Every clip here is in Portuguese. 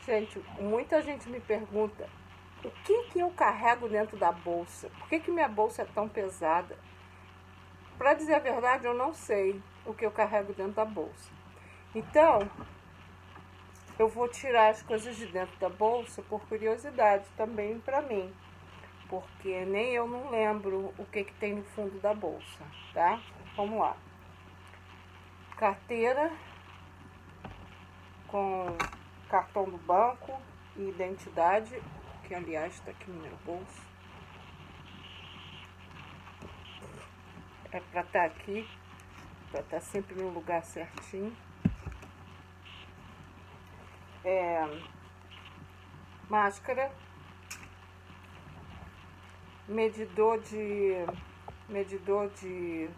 Gente, muita gente me pergunta o que eu carrego dentro da bolsa? Por que minha bolsa é tão pesada? Para dizer a verdade, eu não sei o que eu carrego dentro da bolsa. Então, eu vou tirar as coisas de dentro da bolsa por curiosidade também para mim. Porque nem eu não lembro o que tem no fundo da bolsa, tá? Vamos lá. Carteira com cartão do banco e identidade, que aliás está aqui no meu bolso. É para estar aqui, para estar sempre no lugar certinho. Máscara, medidor de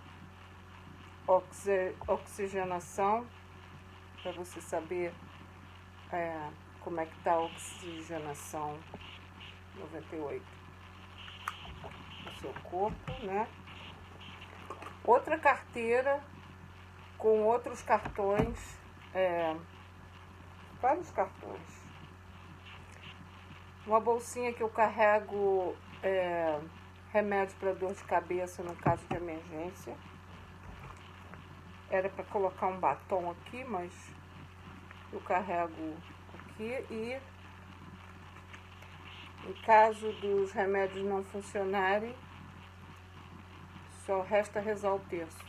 oxigenação, para você saber como é que está a oxigenação 98 no seu corpo, né? Outra carteira com outros cartões, vários cartões. Uma bolsinha que eu carrego remédio para dor de cabeça no caso de emergência. Era para colocar um batom aqui, mas eu carrego aqui. E em caso dos remédios não funcionarem, só resta rezar o terço.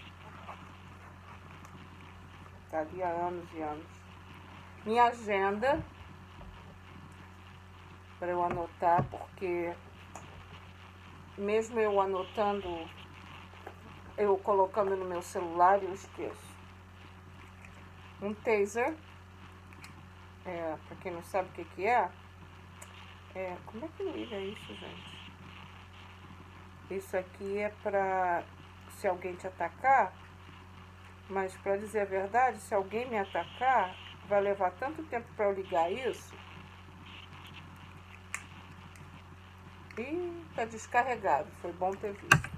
Tá ali há anos e anos. Minha agenda, para eu anotar, porque mesmo eu anotando, eu colocando no meu celular, eu esqueço. Um taser, para quem não sabe o que é, como é que liga isso, gente? Isso aqui é para se alguém te atacar, mas para dizer a verdade, se alguém me atacar, vai levar tanto tempo para eu ligar isso. E tá descarregado, foi bom ter visto.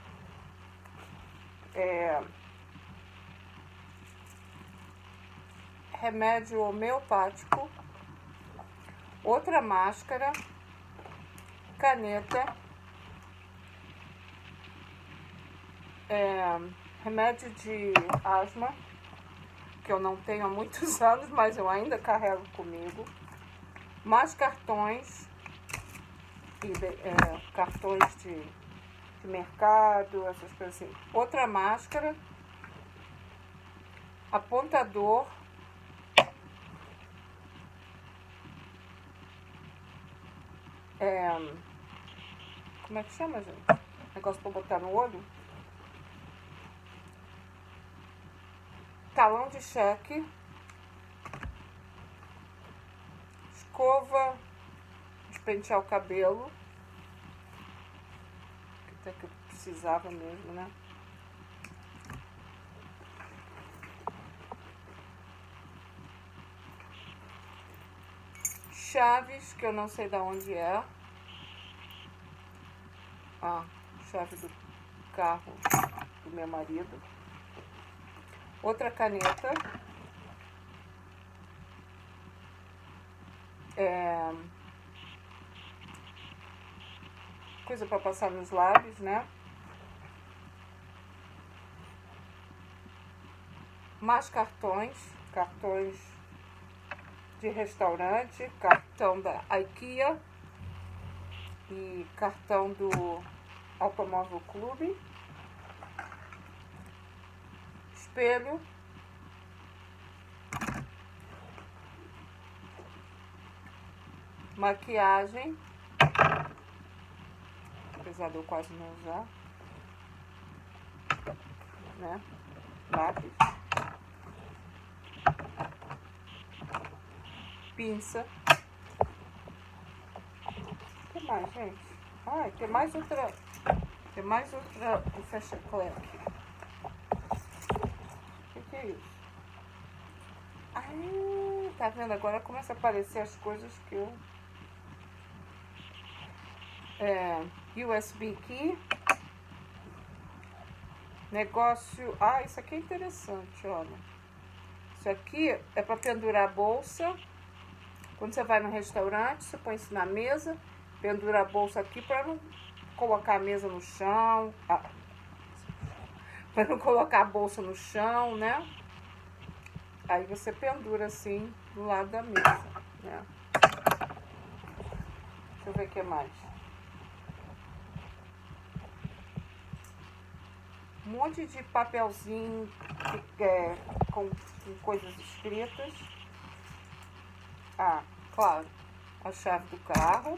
Remédio homeopático, outra máscara, caneta, remédio de asma, que eu não tenho há muitos anos, mas eu ainda carrego comigo, mais cartões, cartões de mercado, essas coisas assim. Outra máscara, apontador, como é que chama, gente? Negócio para botar no olho. Talão de cheque, escova de pentear o cabelo, que até que eu precisava mesmo, né? Chaves, que eu não sei de onde é. Chave do carro do meu marido. Outra caneta. Coisa para passar nos lábios, né? Mais cartões de restaurante, cartão da IKEA e cartão do Automóvel Clube, espelho, maquiagem, apesar de eu quase não usar, né? Lápis, pinça. O que mais, gente? Tem mais outra o fecha-cleque. O que é isso? Tá vendo? Agora começa a aparecer as coisas que eu... USB key. Negócio... isso aqui é interessante, olha. Isso aqui é para pendurar a bolsa Quando você vai no restaurante, você põe isso na mesa, pendura a bolsa aqui para não colocar a mesa no chão, para não colocar a bolsa no chão, né? Aí você pendura assim do lado da mesa, né? Deixa eu ver o que mais. Um monte de papelzinho com coisas escritas. Ah, claro, a chave do carro.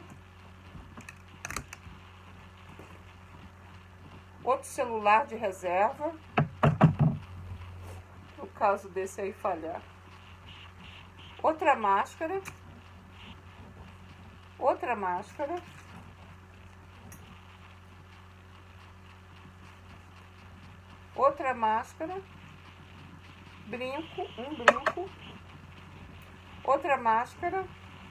Outro celular de reserva, no caso desse aí falhar. Outra máscara. Outra máscara. Outra máscara. Brinco, um brinco. Outra máscara.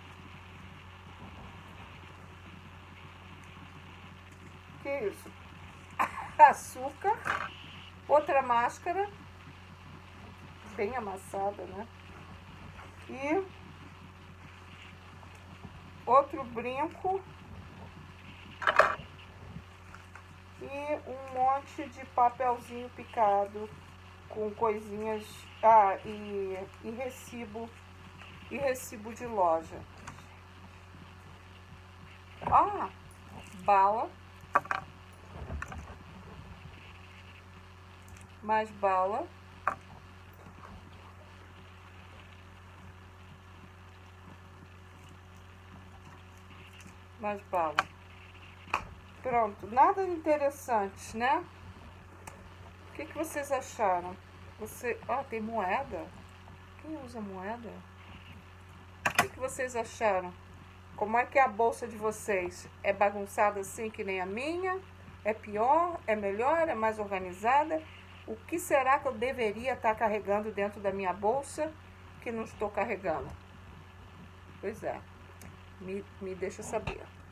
Que isso? Açúcar. Outra máscara. Bem amassada, né? E outro brinco. E um monte de papelzinho picado com coisinhas. Ah, e recibo. E recibo de loja. Ah, bala. Mais bala. Mais bala. Pronto, nada interessante, né? O que vocês acharam? Tem moeda? Quem usa moeda? O que vocês acharam? Como é que é a bolsa de vocês? É bagunçada assim que nem a minha? É pior? É melhor? É mais organizada? O que será que eu deveria estar carregando dentro da minha bolsa que não estou carregando? Pois é, me deixa saber.